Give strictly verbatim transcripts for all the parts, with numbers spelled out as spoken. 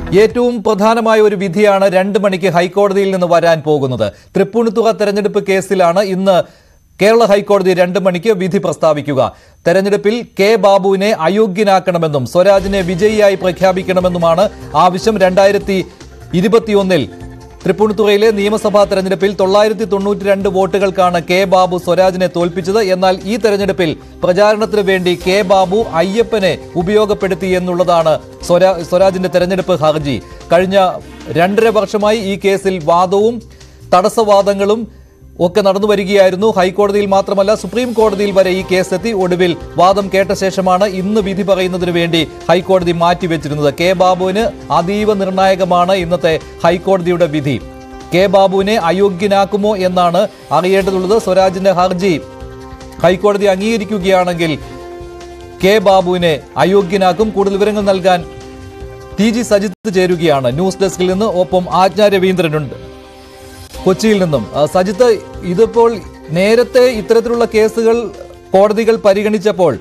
ഏറ്റവും പ്രധാനമായ ഒരു വിധിയാണ് രണ്ട് മണിക്ക് ഹൈക്കോടതിയിൽ നിന്ന് വരാൻ പോകുന്നത്. തൃപ്പൂണിത്തുറ തെരഞ്ഞെടുപ്പ് കേസിലാണ് ഇന്ന് കേരള ഹൈക്കോടതി രണ്ട് മണിക്ക് വിധി പ്രസ്താവിക്കുക. തെരഞ്ഞെടുപ്പിൽ കെ ബാബുവിനെ അയോഗ്യനാക്കണമെന്നും സ്വരാജിനെ വിജയിയായി പ്രഖ്യാപിക്കണമെന്നുമാണ് ആവശ്യം. രണ്ടായിരത്തി ഇരുപത്തിയൊന്നിൽ തൃപ്പൂണിത്തുറയിലെ നിയമസഭാ തെരഞ്ഞെടുപ്പിൽ തൊള്ളായിരത്തി തൊണ്ണൂറ്റി രണ്ട് വോട്ടുകൾക്കാണ് കെ ബാബു സ്വരാജിനെ തോൽപ്പിച്ചത്. എന്നാൽ ഈ തെരഞ്ഞെടുപ്പിൽ പ്രചാരണത്തിന് വേണ്ടി കെ ബാബു അയ്യപ്പനെ ഉപയോഗപ്പെടുത്തി എന്നുള്ളതാണ് സ്വരാ സ്വരാജിന്റെ തെരഞ്ഞെടുപ്പ് ഹർജി. കഴിഞ്ഞ രണ്ടര വർഷമായി ഈ കേസിൽ വാദവും തടസ്സവാദങ്ങളും ഒക്കെ നടന്നു വരികയായിരുന്നു. ഹൈക്കോടതിയിൽ മാത്രമല്ല സുപ്രീം കോടതിയിൽ വരെ ഈ കേസെത്തി. ഒടുവിൽ വാദം കേട്ട ശേഷമാണ് ഇന്ന് വിധി പറയുന്നതിന് വേണ്ടി ഹൈക്കോടതി മാറ്റിവെച്ചിരുന്നത്. കെ ബാബുവിന് അതീവ നിർണായകമാണ് ഇന്നത്തെ ഹൈക്കോടതിയുടെ വിധി. കെ ബാബുവിനെ അയോഗ്യനാക്കുമോ എന്നാണ് അറിയേണ്ടതുള്ളത്. സ്വരാജിന്റെ ഹർജി ഹൈക്കോടതി അംഗീകരിക്കുകയാണെങ്കിൽ കെ ബാബുവിനെ അയോഗ്യനാക്കും. കൂടുതൽ വിവരങ്ങൾ നൽകാൻ ടി ജി സജിത്ത് ചേരുകയാണ് ന്യൂസ് ഡെസ്കിൽ നിന്ന്. ഒപ്പം ആജ്ഞ രവീന്ദ്രനുണ്ട് കൊച്ചിയിൽ നിന്നും. സജിത്ത്, ഇതിപ്പോൾ നേരത്തെ ഇത്തരത്തിലുള്ള കേസുകൾ കോടതികൾ പരിഗണിച്ചപ്പോൾ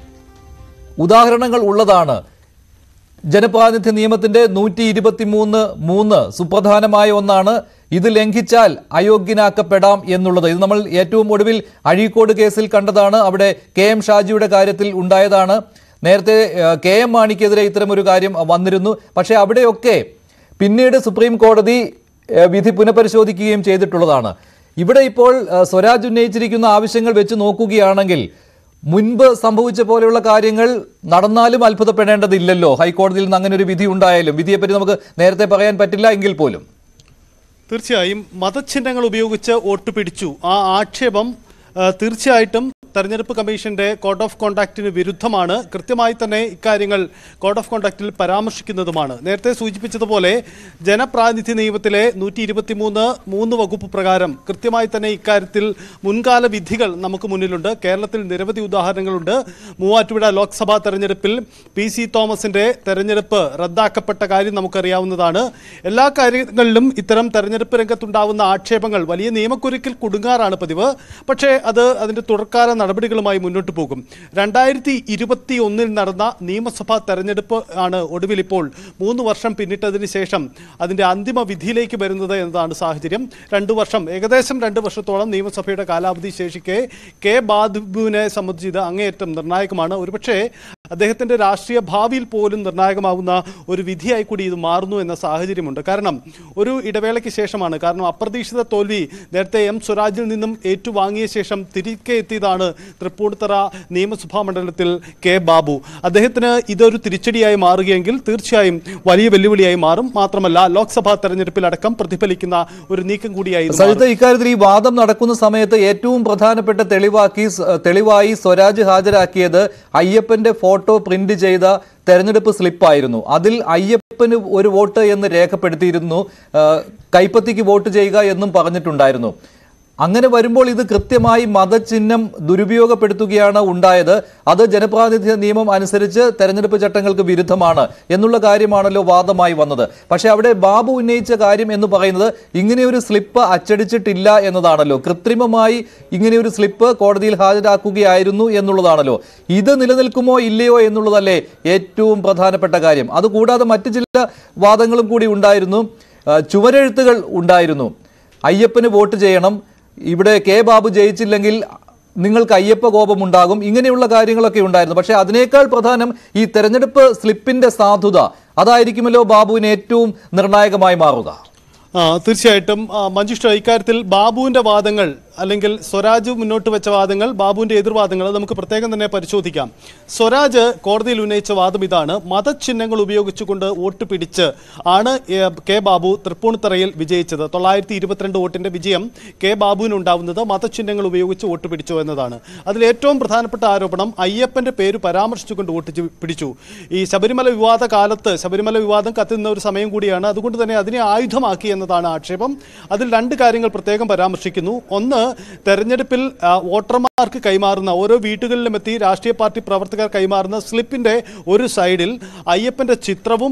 ഉദാഹരണങ്ങൾ ഉള്ളതാണ്. ജനപ്രാതിനിധ്യ നിയമത്തിന്റെ നൂറ്റി ഇരുപത്തി മൂന്ന് മൂന്ന് സുപ്രധാനമായ ഒന്നാണ്. ഇത് ലംഘിച്ചാൽ അയോഗ്യനാക്കപ്പെടാം എന്നുള്ളത്. ഇത് നമ്മൾ ഏറ്റവും ഒടുവിൽ അഴീക്കോട് കേസിൽ കണ്ടതാണ്. അവിടെ കെ എം ഷാജിയുടെ കാര്യത്തിൽ ഉണ്ടായതാണ്. നേരത്തെ കെ എം മാണിക്കെതിരെ ഇത്തരമൊരു കാര്യം വന്നിരുന്നു. പക്ഷേ അവിടെയൊക്കെ പിന്നീട് സുപ്രീം കോടതി വിധി പുനഃപരിശോധിക്കുകയും ചെയ്തിട്ടുള്ളതാണ്. ഇവിടെ ഇപ്പോൾ സ്വരാജ് ഉന്നയിച്ചിരിക്കുന്ന ആവശ്യങ്ങൾ വെച്ച് നോക്കുകയാണെങ്കിൽ മുൻപ് സംഭവിച്ച പോലെയുള്ള കാര്യങ്ങൾ നടന്നാലും അത്ഭുതപ്പെടേണ്ടതില്ലല്ലോ. ഹൈക്കോടതിയിൽ നിന്ന് അങ്ങനെ ഒരു വിധി ഉണ്ടായാലും വിധിയെപ്പറ്റി നമുക്ക് നേരത്തെ പറയാൻ പറ്റില്ല എങ്കിൽ പോലും. തീർച്ചയായും മതചിഹ്നങ്ങൾ ഉപയോഗിച്ച് വോട്ട് പിടിച്ചു ആ ആക്ഷേപം തീർച്ചയായിട്ടും തെരഞ്ഞെടുപ്പ് കമ്മീഷന്റെ കോഡ് ഓഫ് കോണ്ടാക്റ്റിന് വിരുദ്ധമാണ്. കൃത്യമായി തന്നെ ഇക്കാര്യങ്ങൾ കോഡ് ഓഫ് കോണ്ടാക്റ്റിൽ പരാമർശിക്കുന്നതുമാണ്. നേരത്തെ സൂചിപ്പിച്ചതുപോലെ ജനപ്രാതിനിധ്യ നിയമത്തിലെ നൂറ്റി ഇരുപത്തി മൂന്ന് മൂന്ന് വകുപ്പ് പ്രകാരം കൃത്യമായി തന്നെ ഇക്കാര്യത്തിൽ മുൻകാല വിധികൾ നമുക്ക് മുന്നിലുണ്ട്. കേരളത്തിൽ നിരവധി ഉദാഹരണങ്ങളുണ്ട്. മൂവാറ്റുപുഴ ലോക്സഭാ തെരഞ്ഞെടുപ്പിൽ പി സി തോമസിന്റെ തെരഞ്ഞെടുപ്പ് റദ്ദാക്കപ്പെട്ട കാര്യം നമുക്കറിയാവുന്നതാണ്. എല്ലാ കാര്യങ്ങളിലും ഇത്തരം തെരഞ്ഞെടുപ്പ് രംഗത്തുണ്ടാവുന്ന ആക്ഷേപങ്ങൾ വലിയ നിയമക്കുരുക്കിൽ കുടുങ്ങാറാണ് പതിവ്. പക്ഷേ അത് അതിന്റെ തുടർക്കാല നടപടികളുമായി മുന്നോട്ട് പോകും. രണ്ടായിരത്തി ഇരുപത്തി ഒന്നിൽ നടന്ന നിയമസഭാ തെരഞ്ഞെടുപ്പ് ആണ് ഒടുവിൽ ഇപ്പോൾ മൂന്ന് വർഷം പിന്നിട്ടതിന് ശേഷം അതിന്റെ അന്തിമ വിധിയിലേക്ക് വരുന്നത് എന്നതാണ് സാഹചര്യം. രണ്ടു വർഷം ഏകദേശം രണ്ട് വർഷത്തോളം നിയമസഭയുടെ കാലാവധി ശേഷിക്കെ കെ ബാബുവിനെ സംബന്ധിച്ച് ഇത് അങ്ങേയറ്റം നിർണായകമാണ്. ഒരുപക്ഷെ അദ്ദേഹത്തിന്റെ രാഷ്ട്രീയ ഭാവിയിൽ പോലും നിർണായകമാവുന്ന ഒരു വിധിയായി കൂടി ഇത് മാറുന്നു എന്ന സാഹചര്യമുണ്ട്. കാരണം ഒരു ഇടവേളയ്ക്ക് ശേഷമാണ്. കാരണം അപ്രതീക്ഷിത തോൽവി നേരത്തെ എം സ്വരാജിൽ നിന്നും ഏറ്റുവാങ്ങിയ ശേഷം തിരികെ എത്തിയതാണ് തൃപ്പൂണിത്തുറ നിയമസഭാ മണ്ഡലത്തിൽ കെ ബാബു. അദ്ദേഹത്തിന് ഇതൊരു തിരിച്ചടിയായി മാറുകയെങ്കിൽ തീർച്ചയായും വലിയ വെല്ലുവിളിയായി മാറും. മാത്രമല്ല ലോക്സഭാ തെരഞ്ഞെടുപ്പിലടക്കം പ്രതിഫലിക്കുന്ന ഒരു നീക്കം കൂടിയായി. ഇക്കാര്യത്തിൽ ഈ വാദം നടക്കുന്ന സമയത്ത് ഏറ്റവും പ്രധാനപ്പെട്ട തെളിവാക്കി തെളിവായി സ്വരാജ് ഹാജരാക്കിയത് അയ്യപ്പന്റെ ഫോട്ടോ പ്രിന്റ് ചെയ്ത തെരഞ്ഞെടുപ്പ് സ്ലിപ്പായിരുന്നു. അതിൽ അയ്യപ്പന് ഒരു വോട്ട് എന്ന് രേഖപ്പെടുത്തിയിരുന്നു. കൈപ്പത്തിക്ക് വോട്ട് ചെയ്യുക എന്നും പറഞ്ഞിട്ടുണ്ടായിരുന്നു. അങ്ങനെ വരുമ്പോൾ ഇത് കൃത്യമായി മതചിഹ്നം ദുരുപയോഗപ്പെടുത്തുകയാണ് ഉണ്ടായത്. അത് ജനപ്രാതിനിധ്യ നിയമം അനുസരിച്ച് തെരഞ്ഞെടുപ്പ് ചട്ടങ്ങൾക്ക് വിരുദ്ധമാണ് എന്നുള്ള കാര്യമാണല്ലോ വാദമായി വന്നത്. പക്ഷെ അവിടെ ബാബു ഉന്നയിച്ച കാര്യം എന്ന് പറയുന്നത് ഇങ്ങനെയൊരു സ്ലിപ്പ് അച്ചടിച്ചിട്ടില്ല എന്നതാണല്ലോ. കൃത്രിമമായി ഇങ്ങനെയൊരു സ്ലിപ്പ് കോടതിയിൽ ഹാജരാക്കുകയായിരുന്നു എന്നുള്ളതാണല്ലോ. ഇത് നിലനിൽക്കുമോ ഇല്ലയോ എന്നുള്ളതല്ലേ ഏറ്റവും പ്രധാനപ്പെട്ട കാര്യം. അതുകൂടാതെ മറ്റു ചില വാദങ്ങളും കൂടി ഉണ്ടായിരുന്നു. ചുവരെഴുത്തുകൾ ഉണ്ടായിരുന്നു. അയ്യപ്പന് വോട്ട് ചെയ്യണം, ഇവിടെ കെ ബാബു ജയിച്ചില്ലെങ്കിൽ നിങ്ങൾക്ക് അയ്യപ്പ കോപമുണ്ടാകും, ഇങ്ങനെയുള്ള കാര്യങ്ങളൊക്കെ ഉണ്ടായിരുന്നു. പക്ഷേ അതിനേക്കാൾ പ്രധാനം ഈ തെരഞ്ഞെടുപ്പ് സ്ലിപ്പിന്റെ സാധുത അതായിരിക്കുമല്ലോ ബാബുവിന് ഏറ്റവും നിർണായകമായി മാറുക. തീർച്ചയായിട്ടും മഞ്ജുഷ, ഇക്കാര്യത്തിൽ ബാബുവിന്റെ വാദങ്ങൾ അല്ലെങ്കിൽ സ്വരാജ് മുന്നോട്ട് വെച്ച വാദങ്ങൾ, ബാബുവിന്റെ എതിർവാദങ്ങൾ നമുക്ക് പ്രത്യേകം തന്നെ പരിശോധിക്കാം. സ്വരാജ് കോടതിയിൽ ഉന്നയിച്ച വാദം ഇതാണ്: മതചിഹ്നങ്ങൾ ഉപയോഗിച്ചുകൊണ്ട് വോട്ട് പിടിച്ച് ആണ് കെ ബാബു തൃപ്പൂണിത്തുറയിൽ വിജയിച്ചത്. തൊള്ളായിരത്തി ഇരുപത്തിരണ്ട് വോട്ടിന്റെ വിജയം കെ ബാബുവിനുണ്ടാവുന്നത് മതചിഹ്നങ്ങൾ ഉപയോഗിച്ച് വോട്ട് പിടിച്ചു എന്നതാണ്. അതിൽ ഏറ്റവും പ്രധാനപ്പെട്ട ആരോപണം അയ്യപ്പന്റെ പേര് പരാമർശിച്ചുകൊണ്ട് വോട്ട് പിടിച്ചു. ഈ ശബരിമല വിവാദ കാലത്ത് ശബരിമല വിവാദം കത്തുന്ന ഒരു സമയം കൂടിയാണ്. അതുകൊണ്ട് തന്നെ അതിനെ ആയുധമാക്കി എന്നതാണ് ആക്ഷേപം. അതിൽ രണ്ട് കാര്യങ്ങൾ പ്രത്യേകം പരാമർശിക്കുന്നു. ഒന്ന്, തെരഞ്ഞെടുപ്പിൽ വോട്ടർമാർക്ക് കൈമാറുന്ന ഓരോ വീടുകളിലും എത്തി രാഷ്ട്രീയ പാർട്ടി പ്രവർത്തകർ കൈമാറുന്ന സ്ലിപ്പിന്റെ ഒരു സൈഡിൽ അയ്യപ്പന്റെ ചിത്രവും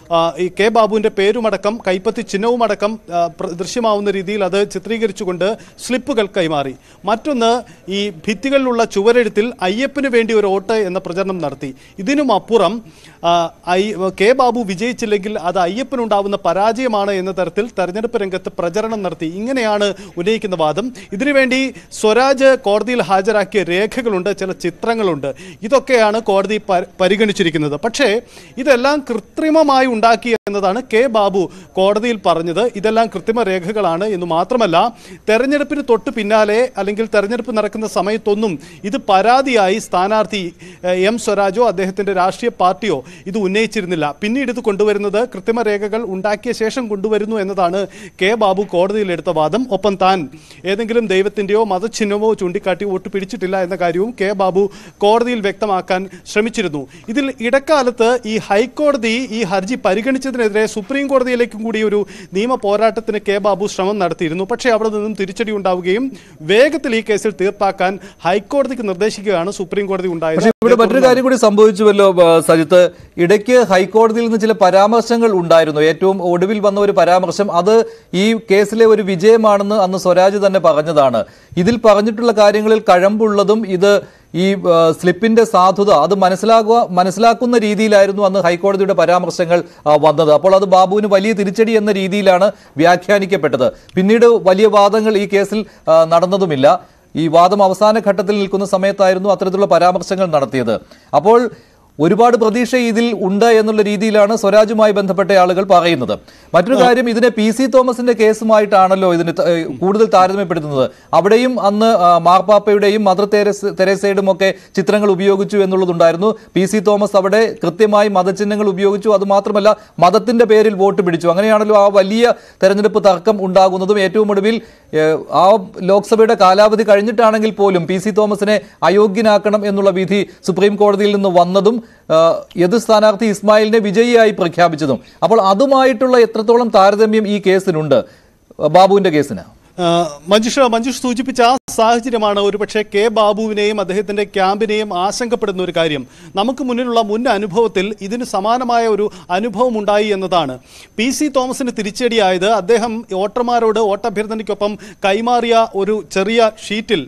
ഈ കെ ബാബുവിൻ്റെ പേരുമടക്കം കൈപ്പത്തി ചിഹ്നവുമടക്കം ദൃശ്യമാവുന്ന രീതിയിൽ അത് ചിത്രീകരിച്ചുകൊണ്ട് സ്ലിപ്പുകൾ കൈമാറി. മറ്റൊന്ന്, ഈ ഭിത്തികളിലുള്ള ചുവരെഴുത്തിൽ അയ്യപ്പന് വേണ്ടി ഒരു വോട്ട് എന്ന പ്രചരണം നടത്തി. ഇതിനും അപ്പുറം കെ ബാബു വിജയിച്ചില്ലെങ്കിൽ അത് അയ്യപ്പനുണ്ടാവുന്ന പരാജയമാണ് എന്ന തരത്തിൽ തെരഞ്ഞെടുപ്പ് രംഗത്ത് പ്രചരണം നടത്തി. ഇങ്ങനെയാണ് ഉന്നയിക്കുന്ന വാദം. ഇതിനുവേണ്ടി സ്വരാജ് കോടതിയിൽ ഹാജരാക്കിയ രേഖകളുണ്ട്, ചില ചിത്രങ്ങളുണ്ട്. ഇതൊക്കെയാണ് കോടതി പരിഗണിച്ചിരിക്കുന്നത്. പക്ഷേ ഇതെല്ലാം കൃത്രിമമായി ഉണ്ടാക്കി എന്നതാണ് കെ ബാബു കോടതിയിൽ പറഞ്ഞത്. ഇതെല്ലാം കൃത്രിമ രേഖകളാണ് എന്ന് മാത്രമല്ല, തെരഞ്ഞെടുപ്പിന് തൊട്ട് പിന്നാലെ അല്ലെങ്കിൽ തെരഞ്ഞെടുപ്പ് നടക്കുന്ന സമയത്തൊന്നും ഇത് പരാതിയായി സ്ഥാനാർത്ഥി എം സ്വരാജോ അദ്ദേഹത്തിൻ്റെ രാഷ്ട്രീയ പാർട്ടിയോ ഇത് ഉന്നയിച്ചിരുന്നില്ല. പിന്നീട് ഇത് കൊണ്ടുവരുന്നത് കൃത്രിമ രേഖകൾ ഉണ്ടാക്കിയ ശേഷം കൊണ്ടുവരുന്നു എന്നതാണ് കെ ബാബു കോടതിയിൽ എടുത്ത വാദം. ഒപ്പം താൻ ഏതെങ്കിലും ദൈവത്തിൻ്റെയോ മതചിഹ്നമോ ചൂണ്ടിക്കാട്ടി വോട്ട് പിടിച്ചിട്ടില്ല എന്ന കാര്യവും കെ ബാബു കോടതിയിൽ വ്യക്തമാക്കാൻ ശ്രമിച്ചിരുന്നു. ഇതിൽ ഇടക്കാലത്ത് ഈ ഹൈക്കോടതി ഈ ഹർജി പരിഗണിച്ചതിനെതിരെ സുപ്രീം കോടതിയിലേക്കും കൂടി ഒരു നിയമ പോരാട്ടത്തിന് കെ ബാബു ശ്രമം നടത്തിയിരുന്നു. പക്ഷേ അവിടെ നിന്നും തിരിച്ചടി ഉണ്ടാവുകയും വേഗത്തിൽ ഈ കേസിൽ തീർപ്പാക്കാൻ ഹൈക്കോടതിക്ക് നിർദ്ദേശിക്കുകയാണ് സുപ്രീം കോടതി ഉണ്ടായത്. ഇവിടെ മറ്റൊരു കാര്യം കൂടി സംഭവിച്ചുവല്ലോ സജിത്ത്. ഇടയ്ക്ക് ഹൈക്കോടതിയിൽ നിന്ന് ചില പരാമർശങ്ങൾ ഉണ്ടായിരുന്നു. ഏറ്റവും ഒടുവിൽ വന്ന ഒരു പരാമർശം അത് ഈ കേസിലെ ഒരു വിജയമാണെന്ന് അന്ന് സ്വരാജ് തന്നെ പറഞ്ഞതാണ്. ഇതിൽ പറഞ്ഞിട്ടുള്ള കാര്യങ്ങളിൽ കഴമ്പുള്ളതും ഇത് ഈ സ്ലിപ്പിന്റെ സാധുത അത് മനസ്സിലാക്കുക മനസ്സിലാക്കുന്ന രീതിയിലായിരുന്നു അന്ന് ഹൈക്കോടതിയുടെ പരാമർശങ്ങൾ വന്നത്. അപ്പോൾ അത് ബാബുവിന് വലിയ തിരിച്ചടി എന്ന രീതിയിലാണ് വ്യാഖ്യാനിക്കപ്പെട്ടത്. പിന്നീട് വലിയ വാദങ്ങൾ ഈ കേസിൽ നടന്നതുമില്ല. ഈ വാദം അവസാന ഘട്ടത്തിൽ നിൽക്കുന്ന സമയത്തായിരുന്നു അത്തരത്തിലുള്ള പരാമർശങ്ങൾ നടത്തിയത്. അപ്പോൾ ഒരുപാട് പ്രതീക്ഷ ഇതിൽ ഉണ്ട് എന്നുള്ള രീതിയിലാണ് സ്വരാജുമായി ബന്ധപ്പെട്ട ആളുകൾ പറയുന്നത്. മറ്റൊരു കാര്യം, ഇതിനെ പി സി തോമസിന്റെ കേസുമായിട്ടാണല്ലോ ഇതിന് കൂടുതൽ താരതമ്യപ്പെടുത്തുന്നത്. അവിടെയും അന്ന് മാർപ്പാപ്പയുടെയും മദർ തെരേസയുടെയും ഒക്കെ ചിത്രങ്ങൾ ഉപയോഗിച്ചു എന്നുള്ളതുണ്ടായിരുന്നു. പി സി തോമസ് അവിടെ കൃത്യമായി മതചിഹ്നങ്ങൾ ഉപയോഗിച്ചു. അതുമാത്രമല്ല മതത്തിന്റെ പേരിൽ വോട്ട് പിടിച്ചു. അങ്ങനെയാണല്ലോ ആ വലിയ തെരഞ്ഞെടുപ്പ് തർക്കം ഉണ്ടാകുന്നതും. ഏറ്റവും ഒടുവിൽ ആ ലോക്സഭയുടെ കാലാവധി കഴിഞ്ഞിട്ടാണെങ്കിൽ പോലും പി സി തോമസിനെ അയോഗ്യനാക്കണം എന്നുള്ള വിധി സുപ്രീം കോടതിയിൽ നിന്ന് വന്നതും എതിർ സ്ഥാനാർത്ഥി ഇസ്മായിലിനെ വിജയിയായി പ്രഖ്യാപിച്ചതും. അപ്പോൾ അതുമായിട്ടുള്ള എത്രത്തോളം താരതമ്യം ഈ കേസിനുണ്ട്, ബാബുവിന്റെ കേസിന്? മഞ്ജുഷ മഞ്ജുഷ് സൂചിപ്പിച്ച ആ സാഹചര്യമാണ് ഒരുപക്ഷെ കെ ബാബുവിനെയും അദ്ദേഹത്തിൻ്റെ ക്യാമ്പിനെയും ആശങ്കപ്പെടുന്ന ഒരു കാര്യം. നമുക്ക് മുന്നിലുള്ള മുൻ അനുഭവത്തിൽ ഇതിന് സമാനമായ ഒരു അനുഭവം ഉണ്ടായി എന്നതാണ്. പി സി തോമസിന് തിരിച്ചടിയായത് അദ്ദേഹം വോട്ടർമാരോട് വോട്ടഭ്യർത്ഥനയ്ക്കൊപ്പം കൈമാറിയ ഒരു ചെറിയ ഷീറ്റിൽ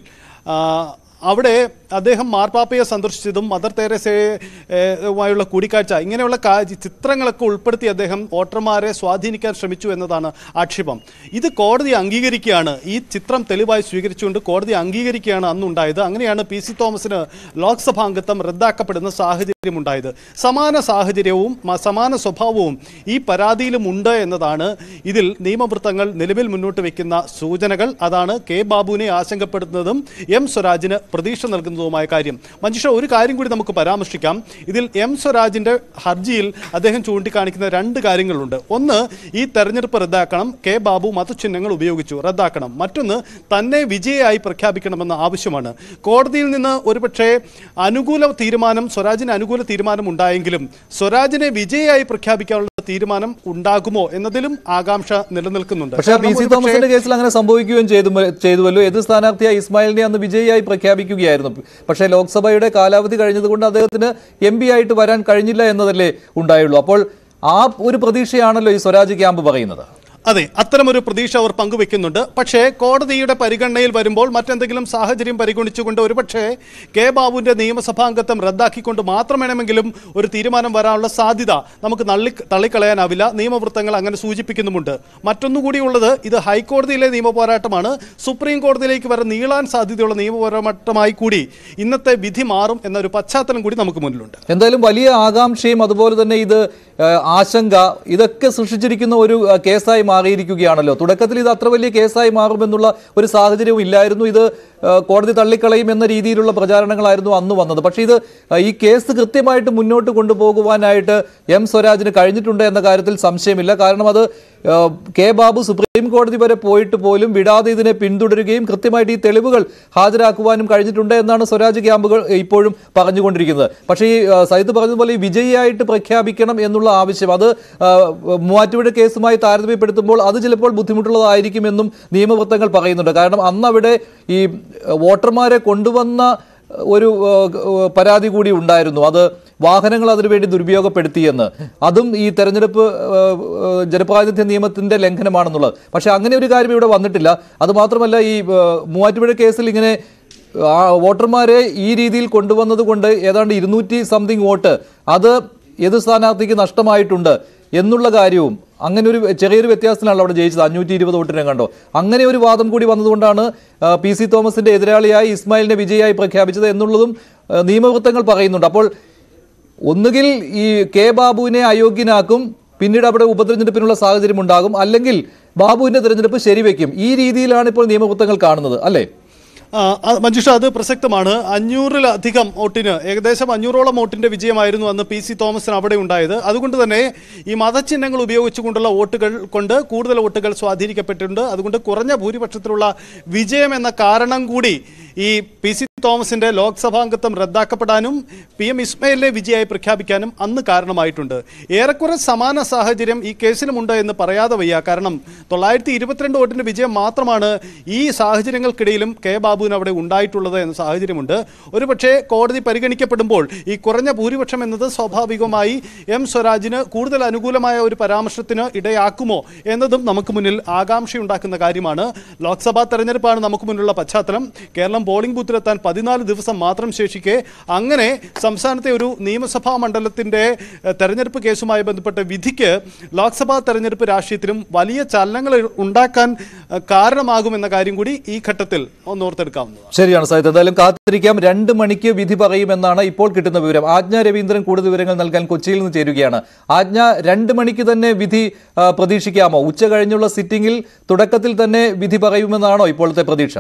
അവിടെ അദ്ദേഹം മാർപ്പാപ്പയെ സന്ദർശിച്ചതും മദർ തെരേസയുമായുള്ള കൂടിക്കാഴ്ച ഇങ്ങനെയുള്ള ചിത്രങ്ങളൊക്കെ ഉൾപ്പെടുത്തി അദ്ദേഹം വോട്ടർമാരെ സ്വാധീനിക്കാൻ ശ്രമിച്ചു എന്നതാണ് ആക്ഷേപം. ഇത് കോടതി അംഗീകരിക്കുകയാണ്. ഈ ചിത്രം തെളിവായി സ്വീകരിച്ചുകൊണ്ട് കോടതി അംഗീകരിക്കുകയാണ് അന്നുണ്ടായത്. അങ്ങനെയാണ് പി സി തോമസിന് ലോക്സഭാംഗത്വം റദ്ദാക്കപ്പെടുന്ന സാഹചര്യം ഉണ്ടായത്. സമാന സാഹചര്യവും സമാന സ്വഭാവവും ഈ പരാതിയിലും ഉണ്ട് എന്നതാണ് ഇതിൽ നിയമവൃത്തങ്ങൾ നിലവിൽ മുന്നോട്ട് വയ്ക്കുന്ന സൂചനകൾ. അതാണ് കെ ബാബുവിനെ ആശങ്കപ്പെടുത്തുന്നതും എം സ്വരാജിന് പ്രതീക്ഷ നൽകുന്നതുമായ കാര്യം. മഞ്ജുഷ, ഒരു കാര്യം കൂടി നമുക്ക് പരാമർശിക്കാം. ഇതിൽ എം സ്വരാജിന്റെ ഹർജിയിൽ അദ്ദേഹം ചൂണ്ടിക്കാണിക്കുന്ന രണ്ട് കാര്യങ്ങളുണ്ട്. ഒന്ന്, ഈ തെരഞ്ഞെടുപ്പ് റദ്ദാക്കണം, കെ ബാബു മതചിഹ്നങ്ങൾ ഉപയോഗിച്ചു, റദ്ദാക്കണം. മറ്റൊന്ന്, തന്നെ വിജയിയായി പ്രഖ്യാപിക്കണമെന്ന ആവശ്യമാണ്. കോടതിയിൽ നിന്ന് ഒരുപക്ഷെ അനുകൂല തീരുമാനം സ്വരാജിന് അനുകൂല തീരുമാനം ഉണ്ടായെങ്കിലും സ്വരാജിനെ വിജയിയായി പ്രഖ്യാപിക്കാനുള്ള തീരുമാനം ഉണ്ടാകുമോ എന്നതിലും ആകാംക്ഷ നിലനിൽക്കുന്നുണ്ട്. പക്ഷേ പി സി തോമസിന്റെ കേസിൽ അങ്ങനെ സംഭവിക്കുകയും ചെയ്തുവല്ലോ. എതിർ സ്ഥാനാർത്ഥിയായ ഇസ്മായിലിനെ അന്ന് വിജയിയായി പ്രഖ്യാപിക്കുകയായിരുന്നു. പക്ഷേ ലോക്സഭയുടെ കാലാവധി കഴിഞ്ഞതുകൊണ്ട് അദ്ദേഹത്തിന് എം പി ആയിട്ട് വരാൻ കഴിഞ്ഞില്ല എന്നതല്ലേ ഉണ്ടായുള്ളൂ. അപ്പോൾ ആ ഒരു പ്രതീക്ഷയാണല്ലോ ഈ സ്വരാജ് ക്യാമ്പ് പറയുന്നത്. അതെ, അത്തരമൊരു പ്രതീക്ഷ അവർ പങ്കുവെക്കുന്നുണ്ട്. പക്ഷേ കോടതിയുടെ പരിഗണനയിൽ വരുമ്പോൾ മറ്റെന്തെങ്കിലും സാഹചര്യം പരിഗണിച്ചുകൊണ്ട് ഒരുപക്ഷെ കെ ബാബുവിൻ്റെ നിയമസഭാംഗത്വം റദ്ദാക്കിക്കൊണ്ട് മാത്രം വേണമെങ്കിലും ഒരു തീരുമാനം വരാനുള്ള സാധ്യത നമുക്ക് തള്ളി തള്ളിക്കളയാനാവില്ല. നിയമവൃത്തങ്ങൾ അങ്ങനെ സൂചിപ്പിക്കുന്നുമുണ്ട്. മറ്റൊന്നുകൂടിയുള്ളത്, ഇത് ഹൈക്കോടതിയിലെ നിയമ പോരാട്ടമാണ്. സുപ്രീം കോടതിയിലേക്ക് വരെ നീളാൻ സാധ്യതയുള്ള നിയമ പോരാട്ടമായി കൂടി ഇന്നത്തെ വിധി മാറും എന്നൊരു പശ്ചാത്തലം കൂടി നമുക്ക് മുന്നിലുണ്ട്. എന്തായാലും വലിയ ആകാംക്ഷയും അതുപോലെ തന്നെ ഇത് ആശങ്ക ഇതൊക്കെ സൃഷ്ടിച്ചിരിക്കുന്ന ഒരു കേസായി മാറിയിരിക്കുകയാണല്ലോ. തുടക്കത്തിൽ ഇത് അത്ര വലിയ കേസായി മാറുമെന്നുള്ള ഒരു സാഹചര്യവും ഇല്ലായിരുന്നു. ഇത് കോടതി തള്ളിക്കളയും എന്ന രീതിയിലുള്ള പ്രചാരണങ്ങളായിരുന്നു അന്ന് വന്നത്. പക്ഷേ ഇത് ഈ കേസ് കൃത്യമായിട്ട് മുന്നോട്ട് കൊണ്ടുപോകുവാനായിട്ട് എം സ്വരാജിന് കഴിഞ്ഞിട്ടുണ്ട് എന്ന കാര്യത്തിൽ സംശയമില്ല. കാരണം അത് കെ ബാബു സുപ്രീം കോടതി വരെ പോയിട്ട് പോലും വിടാതെ ഇതിനെ പിന്തുടരുകയും കൃത്യമായിട്ട് ഈ തെളിവുകൾ ഹാജരാക്കുവാനും കഴിഞ്ഞിട്ടുണ്ട് എന്നാണ് സ്വരാജ് ക്യാമ്പുകൾ ഇപ്പോഴും പറഞ്ഞുകൊണ്ടിരിക്കുന്നത്. പക്ഷേ ഈ സജിത്ത് പറഞ്ഞതുപോലെ ഈ വിജയിയായിട്ട് പ്രഖ്യാപിക്കണം എന്നുള്ള ആവശ്യം അത് മൂവാറ്റുപുഴ കേസുമായി താരതമ്യപ്പെടുത്തുമ്പോൾ അത് ചിലപ്പോൾ ബുദ്ധിമുട്ടുള്ളതായിരിക്കുമെന്നും നിയമവൃത്തങ്ങൾ പറയുന്നുണ്ട്. കാരണം അന്ന് അവിടെ ഈ വോട്ടർമാരെ കൊണ്ടുവന്ന ഒരു പരാതി കൂടി ഉണ്ടായിരുന്നു. അത് വാഹനങ്ങൾ അതിനുവേണ്ടി ദുരുപയോഗപ്പെടുത്തിയെന്ന്, അതും ഈ തെരഞ്ഞെടുപ്പ് ജനപ്രാതിനിധ്യ നിയമത്തിന്റെ ലംഘനമാണെന്നുള്ളത്. പക്ഷെ അങ്ങനെ ഒരു കാര്യം ഇവിടെ വന്നിട്ടില്ല. അത് മാത്രമല്ല, ഈ മൂവാറ്റുപുഴ കേസിൽ ഇങ്ങനെ വോട്ടർമാരെ ഈ രീതിയിൽ കൊണ്ടുവന്നത് കൊണ്ട് ഏതാണ്ട് ഇരുന്നൂറ്റി സംതിങ് വോട്ട് അത് എതിർ സ്ഥാനാർത്ഥിക്ക് നഷ്ടമായിട്ടുണ്ട് എന്നുള്ള കാര്യവും, അങ്ങനെ ഒരു ചെറിയൊരു വ്യത്യാസത്തിലാണ് അവിടെ ജയിച്ചത്, അഞ്ഞൂറ്റി ഇരുപത് വോട്ടിനെ കണ്ടോ. അങ്ങനെ ഒരു വാദം കൂടി വന്നതുകൊണ്ടാണ് പി സി തോമസിന്റെ എതിരാളിയായി ഇസ്മായിലിനെ വിജയിയായി പ്രഖ്യാപിച്ചത് എന്നുള്ളതും നിയമവൃത്തങ്ങൾ പറയുന്നുണ്ട്. അപ്പോൾ ഒന്നുകിൽ ഈ കെ ബാബുവിനെ അയോഗ്യനാക്കും, പിന്നീട് അവിടെ ഉപതെരഞ്ഞെടുപ്പിനുള്ള സാഹചര്യം ഉണ്ടാകും, അല്ലെങ്കിൽ ബാബുവിന്റെ തെരഞ്ഞെടുപ്പ് ശരിവെക്കും. ഈ രീതിയിലാണ് ഇപ്പോൾ നിയമവൃത്തങ്ങൾ കാണുന്നത്, അല്ലേ? മഞ്ജുഷ, അത് പ്രസക്തമാണ്. അഞ്ഞൂറിലധികം വോട്ടിന്, ഏകദേശം അഞ്ഞൂറോളം വോട്ടിന്റെ വിജയമായിരുന്നു അന്ന് പി സി തോമസിന് അവിടെ ഉണ്ടായത്. അതുകൊണ്ട് തന്നെ ഈ മതചിഹ്നങ്ങൾ ഉപയോഗിച്ചുകൊണ്ടുള്ള വോട്ടുകൾ കൊണ്ട് കൂടുതൽ വോട്ടുകൾ സ്വാധീനിക്കപ്പെട്ടിട്ടുണ്ട്. അതുകൊണ്ട് കുറഞ്ഞ ഭൂരിപക്ഷത്തിലുള്ള വിജയം എന്ന കാരണം കൂടി ഈ പി സി തോമസിന്റെ ലോക്സഭാംഗത്വം റദ്ദാക്കപ്പെടാനും പി എം ഇസ്മായിലിനെ വിജയായി പ്രഖ്യാപിക്കാനും അന്ന് കാരണമായിട്ടുണ്ട്. ഏറെക്കുറെ സമാന സാഹചര്യം ഈ കേസിലുമുണ്ട് എന്ന് പറയാതെ വയ്യ. കാരണം തൊള്ളായിരത്തി ഇരുപത്തിരണ്ട് വോട്ടിന്റെ വിജയം മാത്രമാണ് ഈ സാഹചര്യങ്ങൾക്കിടയിലും കെ ബാബുവിന് അവിടെ ഉണ്ടായിട്ടുള്ളത് എന്ന സാഹചര്യമുണ്ട്. ഒരുപക്ഷെ കോടതി പരിഗണിക്കപ്പെടുമ്പോൾ ഈ കുറഞ്ഞ ഭൂരിപക്ഷം എന്നത് സ്വാഭാവികമായി എം സ്വരാജിന് കൂടുതൽ അനുകൂലമായ ഒരു പരാമർശത്തിന് ഇടയാക്കുമോ എന്നതും നമുക്ക് മുന്നിൽ ആകാംക്ഷയുണ്ടാക്കുന്ന കാര്യമാണ്. ലോക്സഭാ തെരഞ്ഞെടുപ്പാണ് നമുക്ക് മുന്നിലുള്ള പശ്ചാത്തലം. കേരളം പോളിംഗ് ബൂത്തിലെത്താൻ പതിനാല് ദിവസം മാത്രം ശേഷിക്കെ അങ്ങനെ സംസ്ഥാനത്തെ ഒരു നിയമസഭാ മണ്ഡലത്തിന്റെ തെരഞ്ഞെടുപ്പ് കേസുമായി ബന്ധപ്പെട്ട വിധിക്ക് ലോക്സഭാ തെരഞ്ഞെടുപ്പ് രാഷ്ട്രീയത്തിലും വലിയ ചലനങ്ങൾ ഉണ്ടാക്കാൻ കാരണമാകുമെന്ന കാര്യം കൂടി ഈ ഘട്ടത്തിൽ ഒന്നോർത്തെടുക്കാവുന്നതാണ്. ശരിയാണ് സാഹിബ്, എന്തായാലും കാത്തിരിക്കാം. രണ്ട് മണിക്ക് വിധി പറയുമെന്നാണ് ഇപ്പോൾ കിട്ടുന്ന വിവരം. ആജ്ഞ രവീന്ദ്രൻ കൂടുതൽ വിവരങ്ങൾ നൽകാൻ കൊച്ചിയിൽ നിന്ന് ചേരുകയാണ്. ആജ്ഞ, രണ്ട് മണിക്ക് തന്നെ വിധി പ്രതീക്ഷിക്കാമോ? ഉച്ച കഴിഞ്ഞുള്ള സിറ്റിംഗിൽ തുടക്കത്തിൽ തന്നെ വിധി പറയുമെന്നാണോ ഇപ്പോഴത്തെ പ്രതീക്ഷ?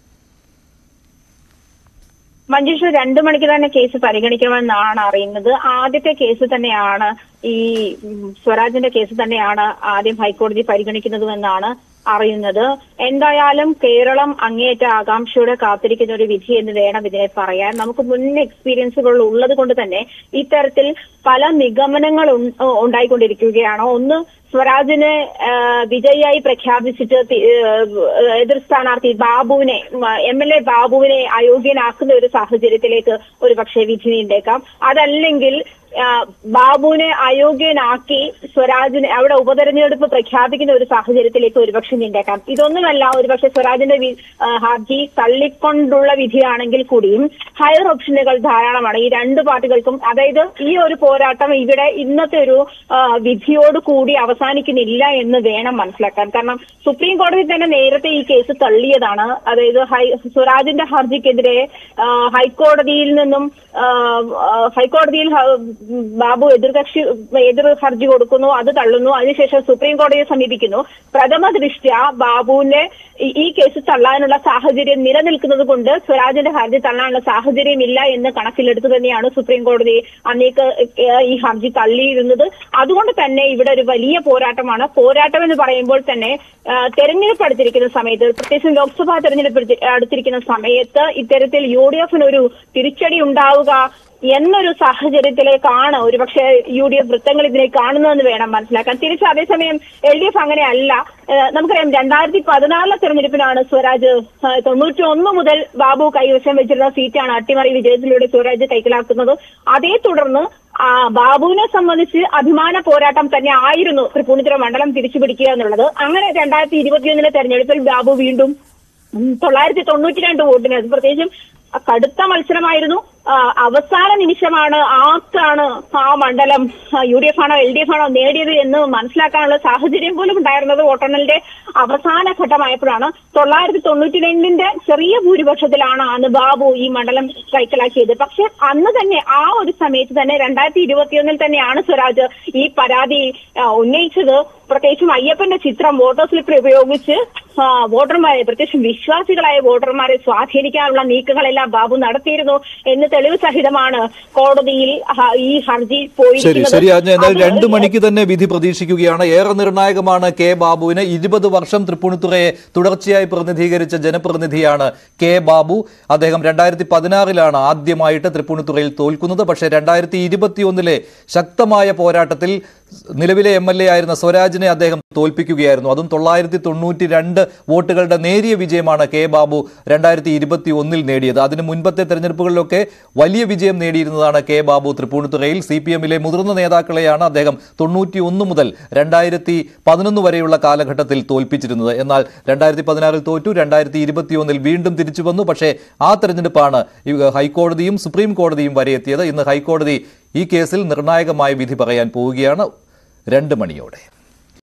മഞ്ജുഷ, രണ്ടു മണിക്ക് തന്നെ കേസ് പരിഗണിക്കണമെന്നാണ് അറിയുന്നത്. ആദ്യത്തെ കേസ് തന്നെയാണ് ഈ സ്വരാജിന്റെ കേസ് തന്നെയാണ് ആദ്യം ഹൈക്കോടതി പരിഗണിക്കുന്നതുമെന്നാണ് അറിയുന്നത്. എന്തായാലും കേരളം അങ്ങേയറ്റ ആകാംക്ഷയോടെ കാത്തിരിക്കുന്ന ഒരു വിധി എന്ന് വേണം ഇതിനെ പറയാൻ. നമുക്ക് മുൻ എക്സ്പീരിയൻസുകൾ ഉള്ളത് കൊണ്ട് തന്നെ ഇത്തരത്തിൽ പല നിഗമനങ്ങൾ ഉണ്ടായിക്കൊണ്ടിരിക്കുകയാണ്. ഒന്ന്, സ്വരാജിനെ വിജയിയായി പ്രഖ്യാപിച്ചിട്ട് എതിർ സ്ഥാനാർത്ഥി ബാബുവിനെ എം എൽ എ ബാബുവിനെ അയോഗ്യനാക്കുന്ന ഒരു സാഹചര്യത്തിലേക്ക് ഒരു പക്ഷേ വിധി നീണ്ടേക്കാം. അതല്ലെങ്കിൽ ബാബുവിനെ അയോഗ്യനാക്കി സ്വരാജിനെ അവിടെ ഉപതെരഞ്ഞെടുപ്പ് പ്രഖ്യാപിക്കുന്ന ഒരു സാഹചര്യത്തിലേക്ക് ഒരുപക്ഷെ നീണ്ടേക്കാം. ഇതൊന്നുമല്ല, ഒരുപക്ഷെ സ്വരാജിന്റെ ഹർജി തള്ളിക്കൊണ്ടുള്ള വിധിയാണെങ്കിൽ കൂടിയും ഹയർ ഓപ്ഷനുകൾ ധാരാളമാണ് ഈ രണ്ട് പാർട്ടികൾക്കും. അതായത് ഈ ഒരു പോരാട്ടം ഇവിടെ ഇന്നത്തെ ഒരു വിധിയോട് കൂടി അവസാനിക്കുന്നില്ല എന്ന് വേണം മനസ്സിലാക്കാൻ. കാരണം സുപ്രീം കോടതി തന്നെ നേരത്തെ ഈ കേസ് തള്ളിയതാണ്. അതായത് ഹൈ സ്വരാജിന്റെ ഹർജിക്കെതിരെ ഹൈക്കോടതിയിൽ നിന്നും ഹൈക്കോടതിയിൽ ബാബു എതിർകക്ഷി എതിർ ഹർജി കൊടുക്കുന്നു, അത് തള്ളുന്നു. അതിനുശേഷം സുപ്രീം കോടതിയെ സമീപിക്കുന്നു. പ്രഥമ ദൃഷ്ട്യാ ബാബുവിന്റെ ഈ കേസ് തള്ളാനുള്ള സാഹചര്യം നിലനിൽക്കുന്നത് കൊണ്ട് സ്വരാജിന്റെ ഹർജി തള്ളാനുള്ള സാഹചര്യമില്ല എന്ന് കണക്കിലെടുത്ത് തന്നെയാണ് സുപ്രീം കോടതി അന്നേക്ക് ഈ ഹർജി തള്ളിയിരുന്നത്. അതുകൊണ്ട് തന്നെ ഇവിടെ ഒരു വലിയ പോരാട്ടമാണ്. പോരാട്ടം എന്ന് പറയുമ്പോൾ തന്നെ തെരഞ്ഞെടുപ്പ് അടുത്തിരിക്കുന്ന സമയത്ത്, പ്രത്യേകിച്ചും ലോക്സഭാ തെരഞ്ഞെടുപ്പ് അടുത്തിരിക്കുന്ന സമയത്ത് ഇത്തരത്തിൽ യു ഡി എഫിന് ഒരു തിരിച്ചടി ഉണ്ടാവുക എന്നൊരു സാഹചര്യത്തിലേക്കാണ് ഒരുപക്ഷെ യു ഡി എഫ് വൃത്തങ്ങൾ ഇതിനെ കാണുന്നതെന്ന് വേണം മനസ്സിലാക്കാൻ. തിരിച്ച് അതേസമയം എൽ ഡി എഫ് അങ്ങനെയല്ല. നമുക്കറിയാം, രണ്ടായിരത്തി പതിനാറിലെ തെരഞ്ഞെടുപ്പിനാണ് സ്വരാജ് തൊണ്ണൂറ്റി ഒന്ന് മുതൽ ബാബു കൈവശം വെച്ചിരുന്ന സീറ്റാണ് അട്ടിമറി വിജയത്തിലൂടെ സ്വരാജ് കൈക്കലാക്കുന്നത്. അതേ തുടർന്ന് ബാബുവിനെ സംബന്ധിച്ച് അഭിമാന പോരാട്ടം തന്നെ ആയിരുന്നു തൃപ്പൂണിത്തുറ മണ്ഡലം തിരിച്ചുപിടിക്കുക എന്നുള്ളത്. അങ്ങനെ രണ്ടായിരത്തി ഇരുപത്തിയൊന്നിലെ തെരഞ്ഞെടുപ്പിൽ ബാബു വീണ്ടും തൊള്ളായിരത്തി തൊണ്ണൂറ്റി രണ്ട് വോട്ടിന്, പ്രത്യേകിച്ചും കടുത്ത മത്സരമായിരുന്നു. അവസാന നിമിഷമാണ് ആർക്കാണ് ആ മണ്ഡലം യു ഡി എഫ് ആണോ എൽ ഡി എഫ് ആണോ നേടിയത് എന്ന് മനസ്സിലാക്കാനുള്ള സാഹചര്യം പോലും ഉണ്ടായിരുന്നത് വോട്ടെണ്ണലിന്റെ അവസാന ഘട്ടമായപ്പോഴാണ്. തൊള്ളായിരത്തി തൊണ്ണൂറ്റി രണ്ടിന്റെ ചെറിയ ഭൂരിപക്ഷത്തിലാണ് അന്ന് ബാബു ഈ മണ്ഡലം കൈക്കലാക്കിയത്. പക്ഷെ അന്ന് തന്നെ ആ ഒരു സമയത്ത് തന്നെ രണ്ടായിരത്തി ഇരുപത്തിയൊന്നിൽ തന്നെയാണ് സ്വരാജ് ഈ പരാതി ഉന്നയിച്ചത്. പ്രത്യേകിച്ചും അയ്യപ്പന്റെ ചിത്രം വോട്ടർ സ്ലിപ്പിൽ ഉപയോഗിച്ച് വോട്ടർമാരെ, പ്രത്യേകിച്ചും വിശ്വാസികളായ വോട്ടർമാരെ സ്വാധീനിക്കാനുള്ള നീക്കങ്ങളെല്ലാം ബാബു നടത്തിയിരുന്നു എന്ന് തെളിവ് സഹിതമാണ് കോടതിയിൽ ഈ ഹർജി പോയിരിക്കുന്നത്. ശരി, എന്നാൽ രണ്ടു മണിക്ക് തന്നെ വിധി പ്രതീക്ഷിക്കുകയാണ്. ഏറെ നിർണായകമാണ് കെ ബാബുവിന്. ഇരുപത് വർഷം തൃപ്പൂണിത്തുറയെ തുടർച്ചയായി പ്രതിനിധീകരിച്ച ജനപ്രതിനിധിയാണ് കെ ബാബു. അദ്ദേഹം രണ്ടായിരത്തി പതിനാറിലാണ് ആദ്യമായിട്ട് തൃപ്പൂണിത്തുറയിൽ തോൽക്കുന്നത്. പക്ഷേ രണ്ടായിരത്തി ഇരുപത്തി ഒന്നിലെ ശക്തമായ പോരാട്ടത്തിൽ നിലവിലെ എം എൽ എ ആയിരുന്ന സ്വരാജിനെ അദ്ദേഹം തോൽപ്പിക്കുകയായിരുന്നു. അതും തൊള്ളായിരത്തി തൊണ്ണൂറ്റി രണ്ട് വോട്ടുകളുടെ നേരിയ വിജയമാണ് കെ ബാബു രണ്ടായിരത്തി ഇരുപത്തി ഒന്നിൽ നേടിയത്. അതിന് മുൻപത്തെ തെരഞ്ഞെടുപ്പുകളിലൊക്കെ വലിയ വിജയം നേടിയിരുന്നതാണ് കെ ബാബു തൃപ്പൂണിത്തുറയിൽ. സി പി എമ്മിലെ മുതിർന്ന നേതാക്കളെയാണ് അദ്ദേഹം തൊണ്ണൂറ്റി ഒന്ന് മുതൽ രണ്ടായിരത്തി പതിനൊന്ന് വരെയുള്ള കാലഘട്ടത്തിൽ തോൽപ്പിച്ചിരുന്നത്. എന്നാൽ രണ്ടായിരത്തി പതിനാറിൽ തോറ്റു, രണ്ടായിരത്തി ഇരുപത്തി ഒന്നിൽ വീണ്ടും തിരിച്ചു വന്നു. പക്ഷേ ആ തെരഞ്ഞെടുപ്പാണ് ഹൈക്കോടതിയും സുപ്രീം കോടതിയും വരെ എത്തിയത്. ഇന്ന് ഹൈക്കോടതി ഈ കേസിൽ നിർണായകമായ വിധി പറയാൻ പോവുകയാണ് രണ്ട് മണിയോടെ.